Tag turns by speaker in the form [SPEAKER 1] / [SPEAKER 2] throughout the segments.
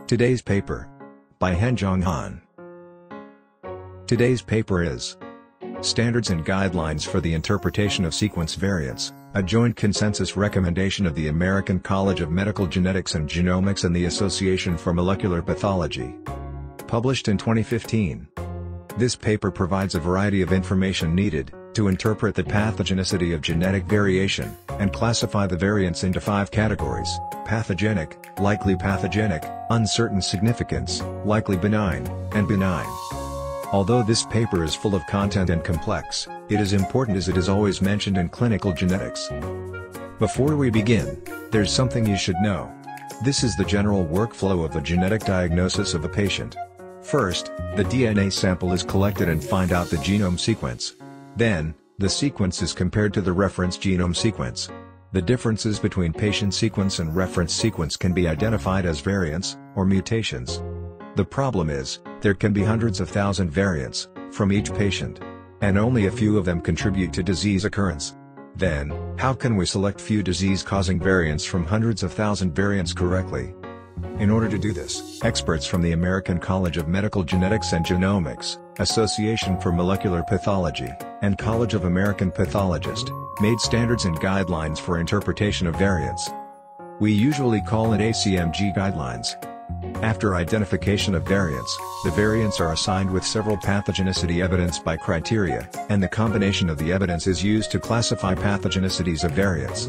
[SPEAKER 1] Today's paper. By Henjong Han. Today's paper is Standards and Guidelines for the Interpretation of Sequence Variants, a joint consensus recommendation of the American College of Medical Genetics and Genomics and the Association for Molecular Pathology. Published in 2015. This paper provides a variety of information needed to interpret the pathogenicity of genetic variation, and classify the variants into 5 categories: pathogenic, likely pathogenic, uncertain significance, likely benign, and benign. Although this paper is full of content and complex, it is important as it is always mentioned in clinical genetics. Before we begin, there's something you should know. This is the general workflow of the genetic diagnosis of a patient. First, the DNA sample is collected and find out the genome sequence. Then, the sequence is compared to the reference genome sequence. The differences between patient sequence and reference sequence can be identified as variants, or mutations. The problem is, there can be hundreds of thousand variants, from each patient. And only a few of them contribute to disease occurrence. Then, how can we select few disease-causing variants from hundreds of thousand variants correctly? In order to do this, experts from the American College of Medical Genetics and Genomics, Association for Molecular Pathology, and College of American Pathologists, made standards and guidelines for interpretation of variants. We usually call it ACMG guidelines. After identification of variants, the variants are assigned with several pathogenicity evidence by criteria, and the combination of the evidence is used to classify pathogenicities of variants.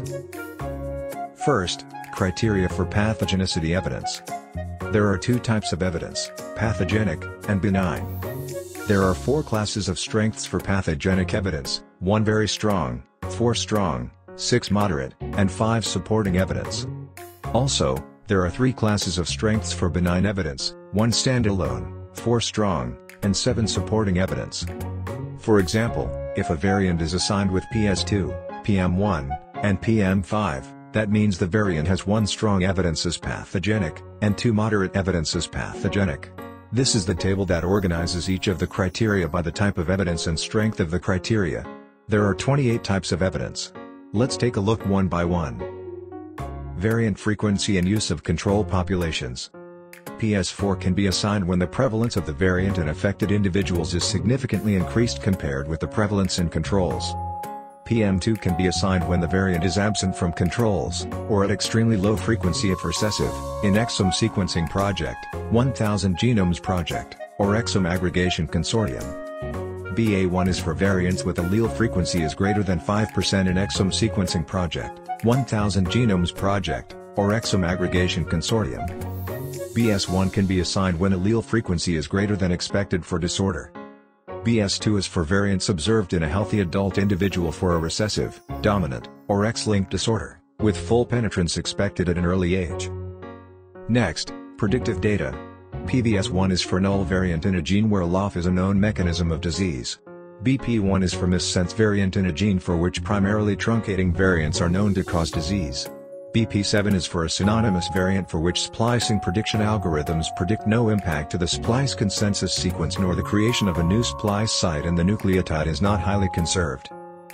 [SPEAKER 1] First, criteria for pathogenicity evidence. There are 2 types of evidence, pathogenic and benign. There are 4 classes of strengths for pathogenic evidence: 1 very strong, 4 strong, 6 moderate, and 5 supporting evidence. Also, there are 3 classes of strengths for benign evidence: 1 standalone, 4 strong, and 7 supporting evidence. For example, if a variant is assigned with PS2, PM1, and PM5, that means the variant has 1 strong evidence as pathogenic, and 2 moderate evidence as pathogenic. This is the table that organizes each of the criteria by the type of evidence and strength of the criteria. There are 28 types of evidence. Let's take a look one by one. Variant frequency and use of control populations. PS4 can be assigned when the prevalence of the variant in affected individuals is significantly increased compared with the prevalence in controls. PM2 can be assigned when the variant is absent from controls, or at extremely low frequency if recessive, in Exome Sequencing Project, 1000 Genomes Project, or Exome Aggregation Consortium. BA1 is for variants with allele frequency is greater than 5% in Exome Sequencing Project, 1000 Genomes Project, or Exome Aggregation Consortium. BS1 can be assigned when allele frequency is greater than expected for disorder. BS2 is for variants observed in a healthy adult individual for a recessive, dominant, or X-linked disorder, with full penetrance expected at an early age. Next, predictive data. PVS1 is for null variant in a gene where LOF is a known mechanism of disease. BP1 is for missense variant in a gene for which primarily truncating variants are known to cause disease. BP7 is for a synonymous variant for which splicing prediction algorithms predict no impact to the splice consensus sequence nor the creation of a new splice site and the nucleotide is not highly conserved.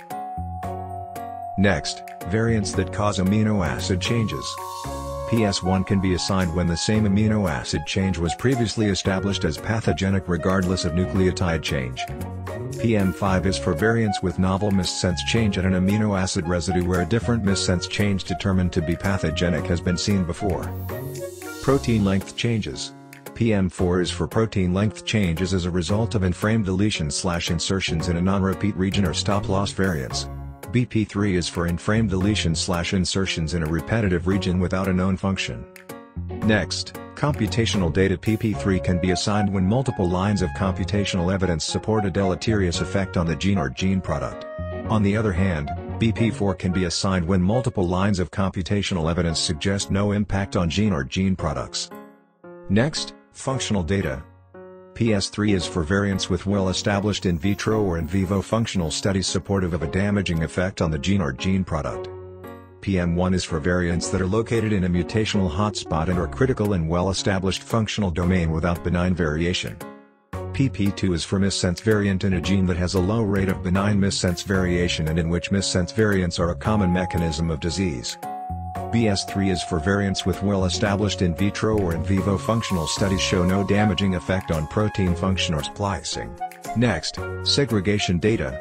[SPEAKER 1] Next, variants that cause amino acid changes. PS1 can be assigned when the same amino acid change was previously established as pathogenic regardless of nucleotide change. PM5 is for variants with novel missense change at an amino acid residue where a different missense change determined to be pathogenic has been seen before. Protein length changes. PM4 is for protein length changes as a result of in-frame deletions/insertions in a non-repeat region or stop-loss variants. BP3 is for in-frame deletions/insertions in a repetitive region without a known function. Next, computational data. PP3 can be assigned when multiple lines of computational evidence support a deleterious effect on the gene or gene product. On the other hand, BP4 can be assigned when multiple lines of computational evidence suggest no impact on gene or gene products. Next, functional data. PS3 is for variants with well-established in vitro or in vivo functional studies supportive of a damaging effect on the gene or gene product. PM1 is for variants that are located in a mutational hotspot and are critical in well-established functional domain without benign variation. PP2 is for missense variant in a gene that has a low rate of benign missense variation and in which missense variants are a common mechanism of disease. BS3 is for variants with well-established in vitro or in vivo functional studies show no damaging effect on protein function or splicing. Next, segregation data.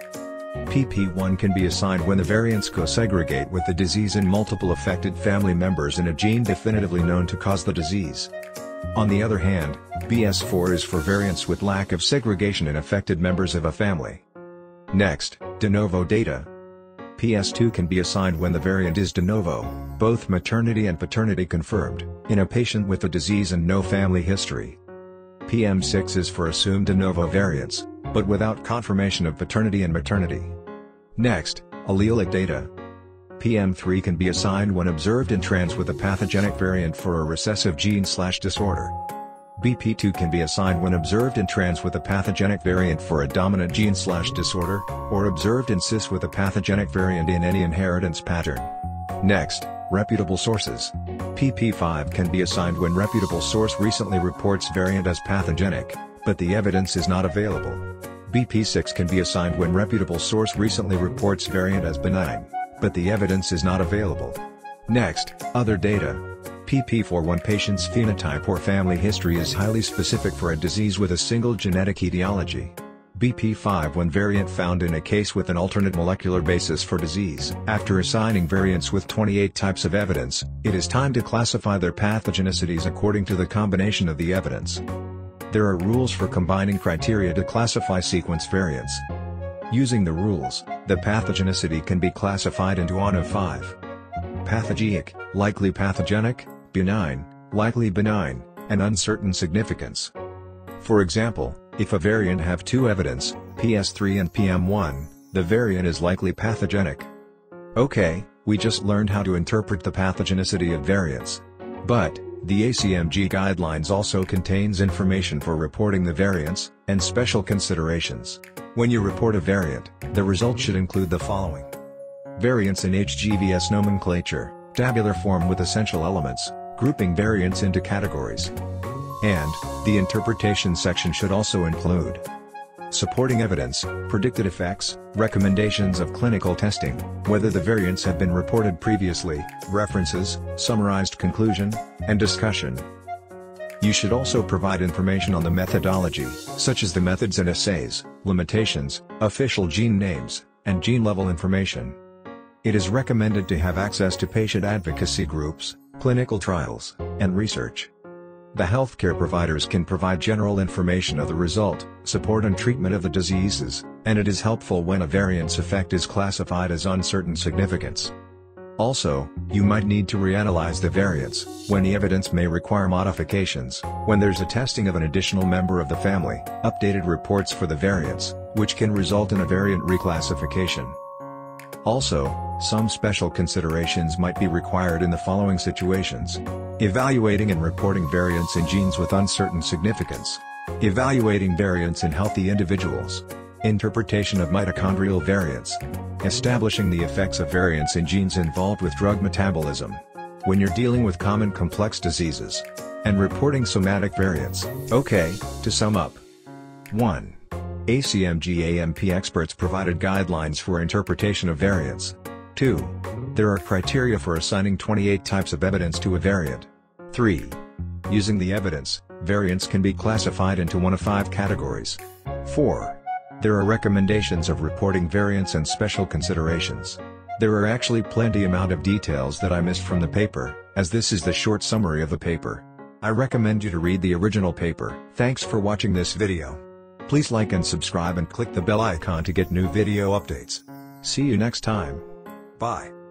[SPEAKER 1] PP1 can be assigned when the variants co-segregate with the disease in multiple affected family members in a gene definitively known to cause the disease. On the other hand, BS4 is for variants with lack of segregation in affected members of a family. Next, de novo data. PS2 can be assigned when the variant is de novo, both maternity and paternity confirmed, in a patient with the disease and no family history. PM6 is for assumed de novo variants, but without confirmation of paternity and maternity. Next, allelic data. PM3 can be assigned when observed in trans with a pathogenic variant for a recessive gene/disorder. BP2 can be assigned when observed in trans with a pathogenic variant for a dominant gene/disorder, or observed in cis with a pathogenic variant in any inheritance pattern. Next, reputable sources. PP5 can be assigned when reputable source recently reports variant as pathogenic, but the evidence is not available. BP6 can be assigned when reputable source recently reports variant as benign, but the evidence is not available. Next, other data. PP4 when patient's phenotype or family history is highly specific for a disease with a single genetic etiology. BP5 when variant found in a case with an alternate molecular basis for disease. After assigning variants with 28 types of evidence, it is time to classify their pathogenicities according to the combination of the evidence. There are rules for combining criteria to classify sequence variants. Using the rules, the pathogenicity can be classified into one of 5. Pathogenic, likely pathogenic, benign, likely benign, and uncertain significance. For example, if a variant have 2 evidence, PS3 and PM1, the variant is likely pathogenic. Okay, we just learned how to interpret the pathogenicity of variants. But, the ACMG guidelines also contains information for reporting the variants, and special considerations. When you report a variant, the result should include the following. Variants in HGVS nomenclature, tabular form with essential elements, grouping variants into categories. And, the interpretation section should also include supporting evidence, predicted effects, recommendations of clinical testing, whether the variants have been reported previously, references, summarized conclusion, and discussion. You should also provide information on the methodology, such as the methods and assays, limitations, official gene names, and gene-level information. It is recommended to have access to patient advocacy groups, clinical trials, and research. The healthcare providers can provide general information of the result, support and treatment of the diseases, and it is helpful when a variant's effect is classified as uncertain significance. Also, you might need to reanalyze the variants, when the evidence may require modifications, when there's a testing of an additional member of the family, updated reports for the variants, which can result in a variant reclassification. Also, some special considerations might be required in the following situations. Evaluating and reporting variants in genes with uncertain significance. Evaluating variants in healthy individuals. Interpretation of mitochondrial variants. Establishing the effects of variants in genes involved with drug metabolism. When you're dealing with common complex diseases. And reporting somatic variants. Okay, to sum up. 1. ACMG AMP experts provided guidelines for interpretation of variants. 2. There are criteria for assigning 28 types of evidence to a variant. 3. Using the evidence, variants can be classified into one of 5 categories. 4. There are recommendations of reporting variants and special considerations. There are actually plenty amount of details that I missed from the paper, as this is the short summary of the paper. I recommend you to read the original paper. Thanks for watching this video. Please like and subscribe and click the bell icon to get new video updates. See you next time. Bye.